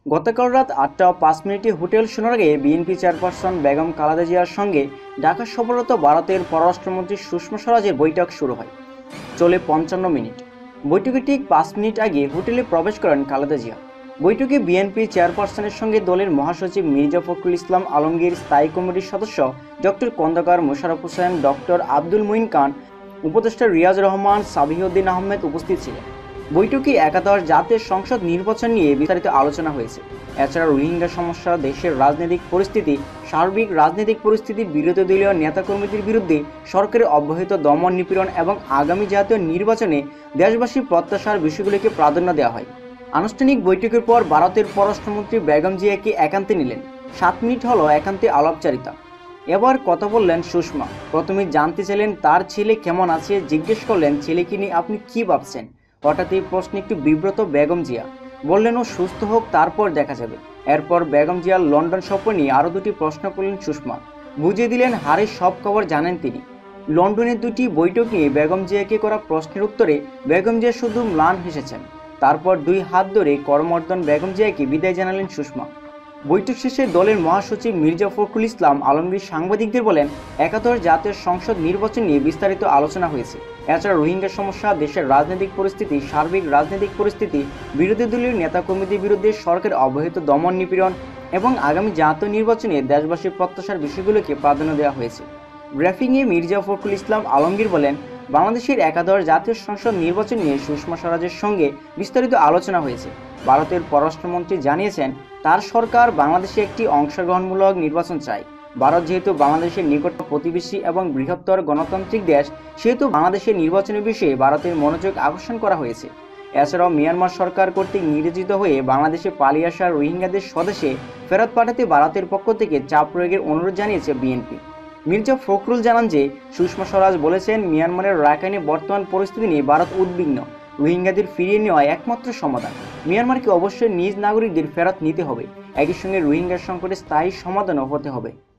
গতকাল রাত 8টা 5 মিনিটে হোটেল সোনারগাঁয়ে বিএনপি চেয়ারপারসন বেগম খালেদা জিয়ার সঙ্গে ঢাকা সফররত ভারতের পররাষ্ট্রমন্ত্রী সুষমা স্বরাজের বৈঠক শুরু হয়। চলে 55 মিনিট। বৈঠকে ঠিক 5 মিনিট আগে হোটেলে প্রবেশ করেন খালেদা জিয়া। বৈঠকে বিএনপি চেয়ারপারসনের সঙ্গে দলের মহাসচিব মির্জা ফখরুল ইসলাম আলমগীর, স্থায়ী কমিটির সদস্য ডক্টর খন্দকার মোশাররফ হোসেন, ডক্টর আব্দুল মুইন খান, উপদেষ্টা রিয়াজ রহমান, সাবিহউদ্দিন আহমেদ উপস্থিত ছিলেন। বৈঠকে একাদশ জাতীয় সংসদ নির্বাচন নিয়ে বিস্তারিত আলোচনা হয়েছে। এছাড়া রোহিঙ্গা সমস্যা, দেশের রাজনৈতিক পরিস্থিতি, সার্বিক রাজনৈতিক পরিস্থিতি, বিরোধী দলীয় নেতাকর্মীদের বিরুদ্ধে সরকারের অব্যাহত দমন নিপীড়ন এবং আগামী জাতীয় নির্বাচনে দেশবাসীর প্রত্যাশার বিষয়গুলিকে প্রাধান্য দেওয়া হয়। আনুষ্ঠানিক বৈঠকের পর ভারতের পররাষ্ট্রমন্ত্রী বেগম জিয়াকে একান্তে নিলেন। 7 মিনিট হলো একান্তে আলাপচারিতা। এবার কথা বললেন সুষমা। প্রথমে জানতে চাইলেন তার ছেলে কেমন আছে, জিজ্ঞেস করলেন ছেলেকে নিয়ে আপনি কি ভাবছেন। হঠাৎ এই প্রশ্নে একটু বিব্রত বেগম জিয়া, বললেন ও সুস্থ হোক, তারপর দেখা যাবে। এরপর বেগম জিয়ার লন্ডন সফর নিয়ে আরও 2টি প্রশ্ন করলেন সুষমা। বুঝিয়ে দিলেন হারের সব খবর জানেন তিনি। লন্ডনের 2টি বৈঠক নিয়ে বেগম জিয়াকে করা প্রশ্নের উত্তরে বেগম জিয়া শুধু ম্লান হেসেছেন। তারপর 2 হাত ধরে করমর্দন বেগম জিয়াকে বিদায় জানালেন সুষমা। বৈঠক শেষে দলের মহাসচিব মির্জা ফখরুল ইসলাম আলমগীর সাংবাদিকদের বলেন, একাদশ জাতীয় সংসদ নির্বাচন নিয়ে বিস্তারিত আলোচনা হয়েছে। এছাড়া রোহিঙ্গা সমস্যা, দেশের রাজনৈতিক পরিস্থিতি, সার্বিক রাজনৈতিক পরিস্থিতি, বিরোধী দলীয় নেতাকর্মীদের বিরুদ্ধে সরকারের অব্যাহত দমন নিপীড়ন এবং আগামী জাতীয় নির্বাচনে দেশবাসীর প্রত্যাশার বিষয়গুলোকে প্রাধান্য দেওয়া হয়েছে। ব্রিফিংয়ে মির্জা ফখরুল ইসলাম আলমগীর বলেন, বাংলাদেশের একাদশ জাতীয় সংসদ নির্বাচন নিয়ে সুষমা স্বরাজের সঙ্গে বিস্তারিত আলোচনা হয়েছে। ভারতের পররাষ্ট্রমন্ত্রী জানিয়েছেন, তার সরকার বাংলাদেশে একটি অংশগ্রহণমূলক নির্বাচন চায়। ভারত যেহেতু বাংলাদেশের নিকট প্রতিবেশী এবং বৃহত্তর গণতান্ত্রিক দেশ, সেহেতু বাংলাদেশের নির্বাচনের বিষয়ে ভারতের মনোযোগ আকর্ষণ করা হয়েছে। এছাড়াও মিয়ানমার সরকার কর্তৃক নিয়োজিত হয়ে বাংলাদেশে পালিয়ে আসা রোহিঙ্গাদের স্বদেশে ফেরত পাঠাতে ভারতের পক্ষ থেকে চাপ প্রয়োগের অনুরোধ জানিয়েছে বিএনপি। মির্জা ফখরুল জানান যে, সুষমা স্বরাজ বলেছেন, মিয়ানমারের রাখাইনে বর্তমান পরিস্থিতি নিয়ে ভারত উদ্বিগ্ন। রোহিঙ্গাদের ফিরিয়ে নেওয়া একমাত্র সমাধান। মিয়ানমারকে অবশ্যই নিজ নাগরিকদের ফেরত নিতে হবে। একই সঙ্গে রোহিঙ্গা সংকটের স্থায়ী সমাধানও হতে হবে।